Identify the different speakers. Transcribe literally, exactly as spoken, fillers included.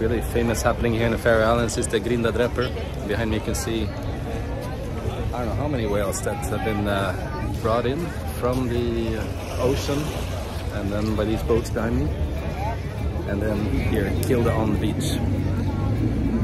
Speaker 1: really famous happening here in the Faroe Islands is the Grindadrap. Behind me you can see, I don't know how many whales that have been uh, brought in from the ocean and then by these boats behind me, and then here killed on the beach.